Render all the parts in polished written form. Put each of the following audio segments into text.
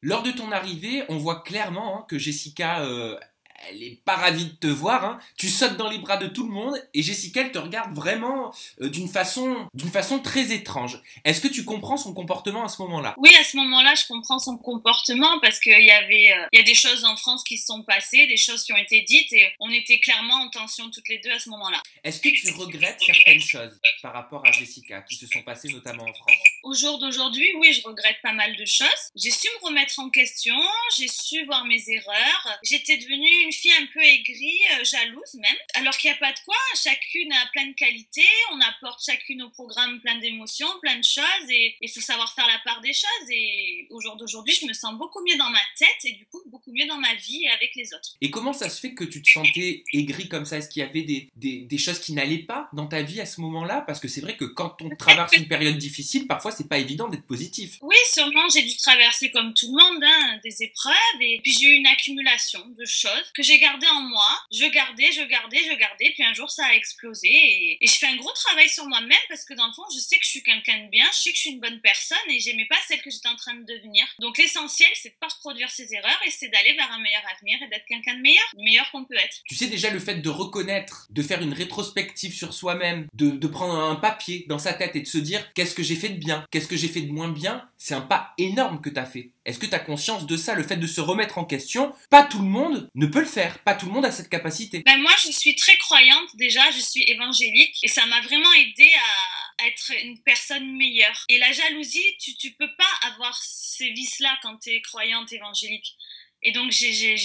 Lors de ton arrivée, on voit clairement que Jessica, elle est pas ravie de te voir. Hein. Tu sautes dans les bras de tout le monde et Jessica, elle te regarde vraiment d'une façon très étrange. Est-ce que tu comprends son comportement à ce moment-là? Oui, à ce moment-là, je comprends son comportement parce il y a des choses en France qui se sont passées, des choses qui ont été dites et on était clairement en tension toutes les deux à ce moment-là. Est-ce que tu regrettes certaines choses par rapport à Jessica qui se sont passées notamment en France? Au jour d'aujourd'hui, oui, je regrette pas mal de choses. J'ai su me remettre en question, j'ai su voir mes erreurs. J'étais devenue une fille un peu aigrie, jalouse même. Alors qu'il n'y a pas de quoi, chacune a plein de qualités, on apporte chacune au programme plein d'émotions, plein de choses et il faut savoir faire la part des choses. Et au jour d'aujourd'hui, je me sens beaucoup mieux dans ma tête et du coup beaucoup mieux dans ma vie et avec les autres. Et comment ça se fait que tu te sentais aigrie comme ça? Est-ce qu'il y avait des choses qui n'allaient pas dans ta vie à ce moment-là? Parce que c'est vrai que quand on traverse une période difficile, parfois c'est pas évident d'être positif. Oui, sûrement, j'ai dû traverser comme tout le monde hein, des épreuves et puis j'ai eu une accumulation de choses que j'ai gardées en moi. Je gardais, puis un jour ça a explosé et je fais un gros travail sur moi-même parce que dans le fond, je sais que je suis quelqu'un de bien, je sais que je suis une bonne personne et j'aimais pas celle que j'étais en train de devenir. Donc l'essentiel, c'est de pas reproduire ces erreurs et c'est d'aller vers un meilleur avenir et d'être quelqu'un de meilleur, le meilleur qu'on peut être. Tu sais déjà le fait de reconnaître, de faire une rétrospective sur soi-même, de prendre un papier dans sa tête et de se dire qu'est-ce que j'ai fait de bien, qu'est-ce que j'ai fait de moins bien, c'est un pas énorme que tu as fait. Est-ce que tu as conscience de ça, le fait de se remettre en question? Pas tout le monde ne peut le faire, pas tout le monde a cette capacité. Ben moi, je suis très croyante déjà, je suis évangélique et ça m'a vraiment aidée à être une personne meilleure. Et la jalousie, tu peux pas avoir ces vices-là quand tu es croyante évangélique. Et donc,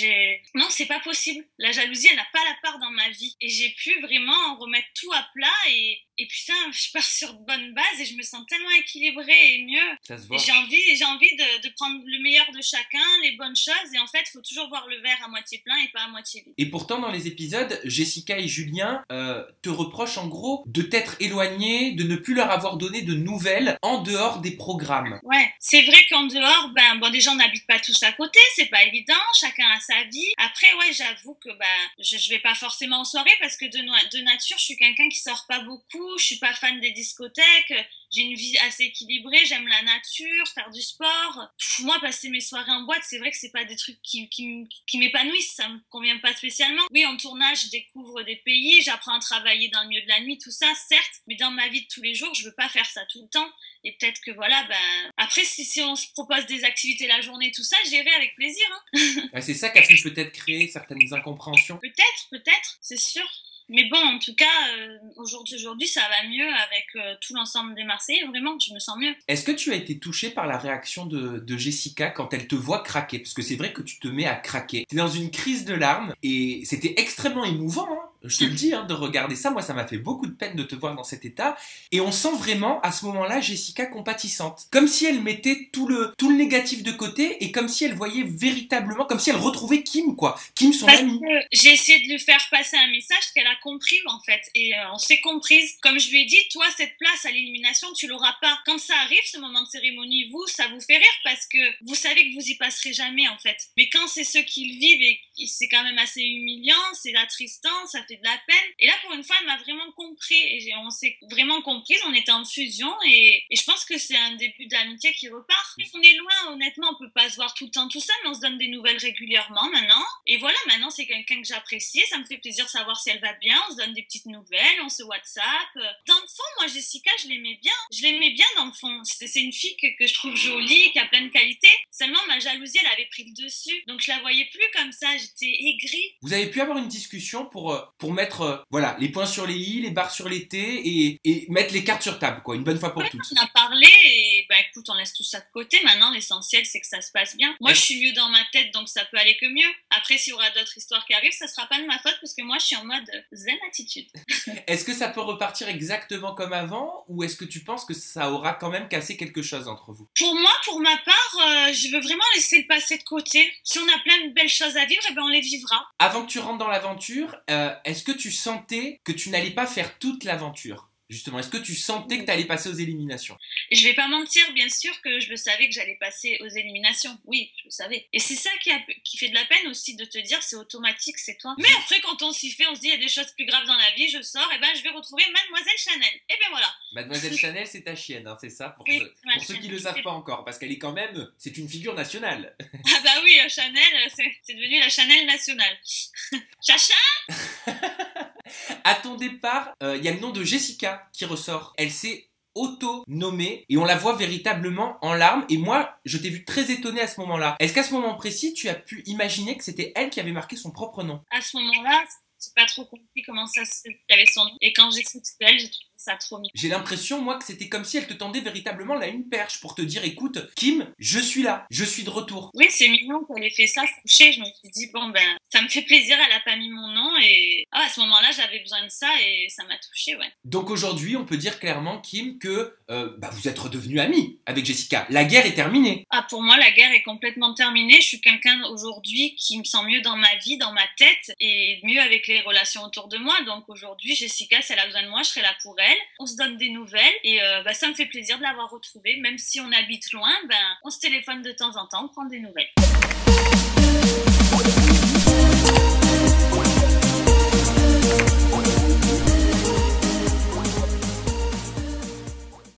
non, c'est pas possible. La jalousie, elle n'a pas la part dans ma vie. Et j'ai pu vraiment remettre tout à plat et putain, je pars sur de bonnes bases et je me sens tellement équilibrée et mieux. Ça se Et voit. j'ai envie de prendre le meilleur de chacun, les bonnes choses. Et en fait, il faut toujours voir le verre à moitié plein et pas à moitié vide. Et pourtant, dans les épisodes, Jessica et Julien te reprochent en gros de t'être éloignée, de ne plus leur avoir donné de nouvelles en dehors des programmes. Ouais, c'est vrai qu'en dehors, ben, bon, déjà, on n'habite pas tous à côté, c'est pas évident, chacun a sa vie. Après, ouais, j'avoue que ben, je vais pas forcément en soirée parce que de nature, je suis quelqu'un qui sort pas beaucoup, je suis pas fan des discothèques, j'ai une vie assez équilibrée, j'aime la nature, faire du sport. Moi, passer mes soirées en boîte, c'est vrai que c'est pas des trucs qui m'épanouissent, ça me convient pas spécialement. Oui, en tournage, je découvre des pays, j'apprends à travailler dans le milieu de la nuit, tout ça, certes, mais dans ma vie de tous les jours, je veux pas faire ça tout le temps. Et peut-être que voilà, ben... Après, si on se propose des activités la journée, tout ça, j'irai avec plaisir. Hein. Ouais, c'est ça qui a pu peut-être créer certaines incompréhensions. Peut-être, c'est sûr. Mais bon, en tout cas, aujourd'hui, ça va mieux avec tout l'ensemble des Marseillais. Vraiment, je me sens mieux. Est-ce que tu as été touché par la réaction de Jessica quand elle te voit craquer? Parce que c'est vrai que tu te mets à craquer. T'es dans une crise de larmes et c'était extrêmement émouvant, hein. Je te le dis, hein, de regarder ça. Moi, ça m'a fait beaucoup de peine de te voir dans cet état. Et on sent vraiment, à ce moment-là, Jessica compatissante. Comme si elle mettait tout le négatif de côté et comme si elle voyait véritablement, comme si elle retrouvait Kim, quoi. Kim, son amie. J'ai essayé de lui faire passer un message qu'elle a compris, en fait. Et on s'est comprise. Comme je lui ai dit, toi, cette place à l'élimination, tu l'auras pas. Quand ça arrive, ce moment de cérémonie, ça vous fait rire parce que vous savez que vous y passerez jamais, en fait. Mais quand c'est ceux qui le vivent et c'est quand même assez humiliant, c'est attristant, ça fait de la peine. Et là, pour une fois, elle m'a vraiment compris. Et on s'est vraiment comprise, on était en fusion. Et je pense que c'est un début d'amitié qui repart. On est loin, honnêtement, on peut pas se voir tout le temps tout ça, mais on se donne des nouvelles régulièrement maintenant. Et voilà, maintenant, c'est quelqu'un que j'apprécie. Ça me fait plaisir de savoir si elle va bien. On se donne des petites nouvelles, on se WhatsApp. Dans le fond, moi, Jessica, je l'aimais bien. Je l'aimais bien dans le fond. C'est une fille que je trouve jolie, qui a plein de qualités. Seulement, ma jalousie, elle avait pris le dessus. Donc, je la voyais plus comme ça. J'étais aigrie. Vous avez pu avoir une discussion pour mettre voilà, les points sur les i, les barres sur les t et mettre les cartes sur table, quoi, une bonne fois pour toutes. On a parlé et bah écoute, on laisse tout ça de côté. Maintenant, l'essentiel, c'est que ça se passe bien. Moi, je suis mieux dans ma tête, donc ça peut aller que mieux. Après, s'il y aura d'autres histoires qui arrivent, ça sera pas de ma faute parce que moi, je suis en mode zen attitude. Est-ce que ça peut repartir exactement comme avant ou est-ce que tu penses que ça aura quand même cassé quelque chose entre vous? Pour moi, pour ma part, je veux vraiment laisser le passé de côté. Si on a plein de belles choses à vivre, eh ben on les vivra. Avant que tu rentres dans l'aventure, est-ce que tu sentais que tu n'allais pas faire toute l'aventure? justement? Est-ce que tu sentais que tu allais passer aux éliminations? Et je vais pas mentir, bien sûr que je le savais que j'allais passer aux éliminations. Oui, je le savais. Et c'est ça qui fait de la peine aussi de te dire c'est automatique, c'est toi. Mais après, quand on s'y fait, on se dit il y a des choses plus graves dans la vie, je sors, et ben je vais retrouver Mademoiselle Chanel. Et ben voilà. Mademoiselle Chanel, c'est ta chienne, hein, c'est ça? Oui, Pour ceux qui ne le savent pas encore, parce qu'elle est quand même, c'est une figure nationale. Ah bah oui, Chanel, c'est devenu la Chanel nationale. Chacha. À ton départ, il y a le nom de Jessica qui ressort. Elle s'est auto-nommée et on la voit véritablement en larmes. Et moi, je t'ai vu très étonnée à ce moment-là. Est-ce qu'à ce moment précis, tu as pu imaginer que c'était elle qui avait marqué son propre nom? À ce moment-là, j'ai pas trop compris comment ça se fait qu'il y avait son nom. Et quand j'ai su que c'était elle, j'ai trouvé ça trop mignon. J'ai l'impression, moi, que c'était comme si elle te tendait véritablement là une perche pour te dire, écoute, Kim, je suis là, je suis de retour. Oui, c'est mignon qu'elle ait fait ça, se coucher. Je me suis dit, bon, ben, ça me fait plaisir, elle a pas mis mon nom. Et à ce moment-là, j'avais besoin de ça et ça m'a touchée, ouais. Donc aujourd'hui, on peut dire clairement, Kim, que vous êtes redevenue amie avec Jessica. La guerre est terminée. Ah, pour moi, la guerre est complètement terminée. Je suis quelqu'un aujourd'hui qui me sent mieux dans ma vie, dans ma tête et mieux avec les relations autour de moi. Donc aujourd'hui, Jessica, si elle a besoin de moi, je serai là pour elle. On se donne des nouvelles et ça me fait plaisir de l'avoir retrouvée. Même si on habite loin, on se téléphone de temps en temps, on prend des nouvelles.